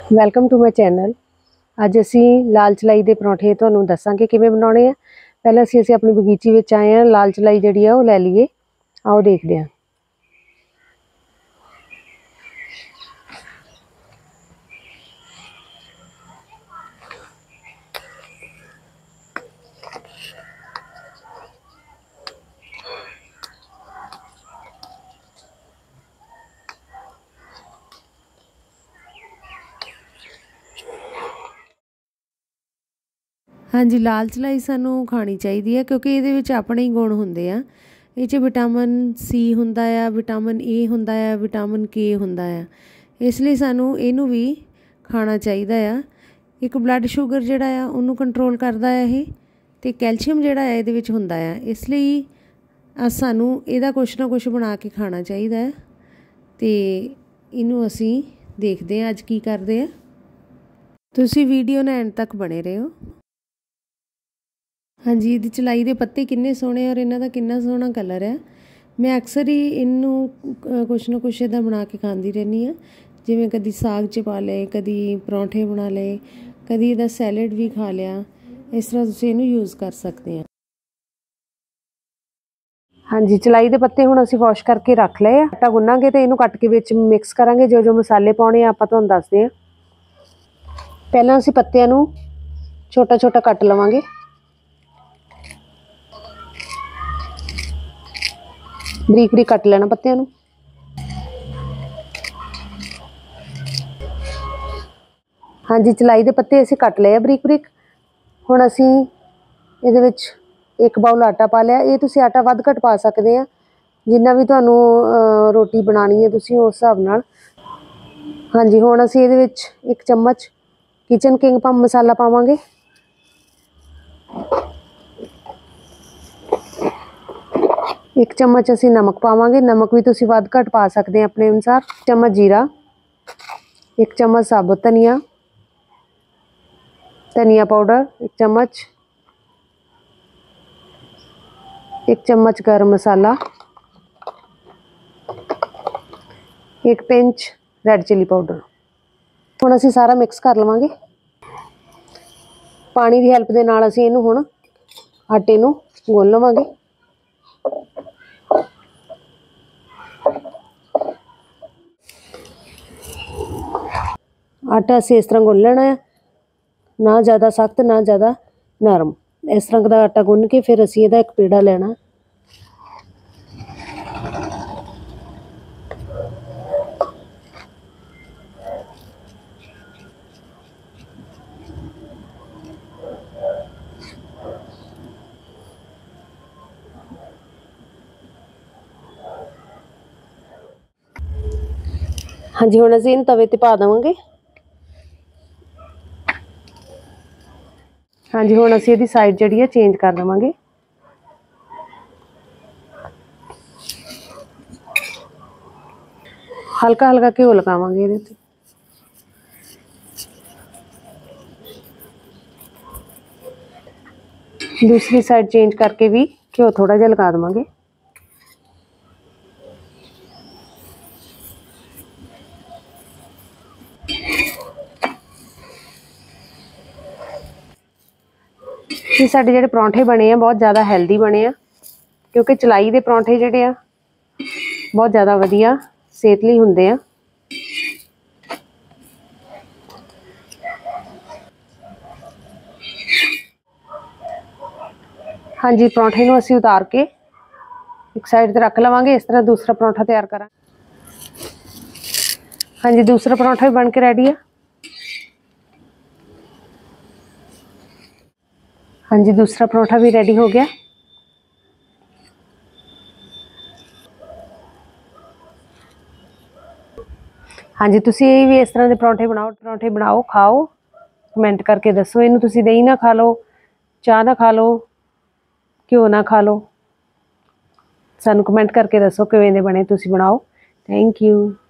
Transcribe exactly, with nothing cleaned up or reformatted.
Welcome to my channel. ਅੱਜ ਅਸੀਂ ਲਾਲ ਚਲਾਈ ਦੇ ਪਰੌਂਠੇ ਤੁਹਾਨੂੰ ਦੱਸਾਂਗੇ ਕਿਵੇਂ ਬਣਾਉਣੇ ਆ। ਪਹਿਲਾਂ ਅਸੀਂ ਅਸੀਂ ਆਪਣੀ ਬਗੀਚੀ ਵਿੱਚ ਆਏ ਆ, ਲਾਲ ਚਲਾਈ ਜਿਹੜੀ ਆ ਉਹ ਲੈ ਲਈਏ। ਆਓ ਦੇਖਦੇ ਹਾਂ। हाँ जी, लाल चलाई सानू खानी चाहिए है क्योंकि ये अपने ही गुण होंगे आ। ये विटामिन सी होंदा आ, विटामिन ए होंदा आ, विटामिन के होंदा आ, इसलिए सानू इनू भी खाना चाहिए आ। एक ब्लड शुगर जिहड़ा आ उन्नू कंट्रोल करदा है ये, ते कैल्शियम जिहड़ा है इहदे विच होंदा आ, इसलिए सानू इहदा कुछ ना कुछ बना के खाना चाहिए है। ते इनू असी देखते हैं अज की करदे आ। तुसी वीडियो ने एंड तक बने रहो। हाँ जी, ये चलाई के पत्ते किन्ने सोहने और इन्हों का किन्ना सोहना कलर है। मैं अक्सर ही इनू कुछ ना कुछ इदा बना के खाती रहनी हाँ, जिमें कभी साग च पा ले, कभी परौंठे बना ले, कभी इहदा सैलड भी खा लिया। इस तरह तुसीं इनू यूज़ कर सकते हैं। हाँ जी, चलाई के पत्ते हुण असीं वॉश करके रख लए। आटा गुन्नांगे तो इनू कट के विच मिक्स करांगे। जो जो मसाले पाउणे आ आपां तुहानूं दसदे हां। पहलां असीं पत्तिआं नूं छोटा छोटा कट लवांगे। बरीक बरीक कट लेना पत्तिआं नूं। हाँ जी, चलाई के पत्ते असीं कट लए बरीक बरीक। हुण असीं इहदे विच एक बाउल आटा पा लिया। ये तुसीं आटा वध घट पा सकदे आ, जिन्ना भी तुहानूं रोटी बनानी है तुसीं उस हिसाब नाल। हाँ जी, हुण असीं इहदे विच एक चम्मच किचन किंग पम मसाला पावांगे। एक चम्मच असी नमक पावांगे। नमक भी तुसीं वध घट पा सकते हैं अपने अनुसार। चम्मच जीरा, एक चम्मच साबुत धनिया, धनिया पाउडर एक चम्मच, एक चम्मच गर्म मसाला, एक पिंच रेड चिली पाउडर। हुण असीं सारा मिक्स कर लवांगे। पानी की हैल्प दे नाल असीं इहनूं हुण आटे नूं गुन लवांगे। आटा असीं इस तरह गुन लेना है, ना ज़्यादा सख्त ना ज़्यादा नरम। इस तरह का आटा गुन के फिर असीं इहदा एक पेड़ा लेना। हाँ जी, हुण असीं इहनूं तवे ते पा देवांगे। हाँ जी, हुण असीं इहदी साइड जिहड़ी है चेंज कर देवांगे। हल्का हल्का घ्यो लगावांगे इहदे ते। दूसरी साइड चेंज करके भी घ्यो थोड़ा जिहा लगा देवांगे। ये साडे जिहड़े परौंठे बने आ बहुत ज़्यादा हैल्दी बने आ, क्योंकि चलाई दे परौंठे जिहड़े आ बहुत ज़्यादा वधिया सेहत लई हुंदे आ। हाँ जी, परौंठे नूं असीं उतार के एक साइड ते रख लवांगे। इस तरह दूसरा परौंठा तैयार करा। हाँ जी, दूसरा परौंठा भी बन के रेडी है। हाँ जी, दूसरा परौंठा भी रेडी हो गया। हाँ जी, तुसी भी इस तरह के परौंठे बनाओ परौंठे बनाओ खाओ। कमेंट करके दसो इनू तुसी दही ना खा लो, चाह ना खा लो, घ्यो ना खा लो। सानू कमेंट करके दसो किवें दे बने, तुसी बनाओ। Thank you.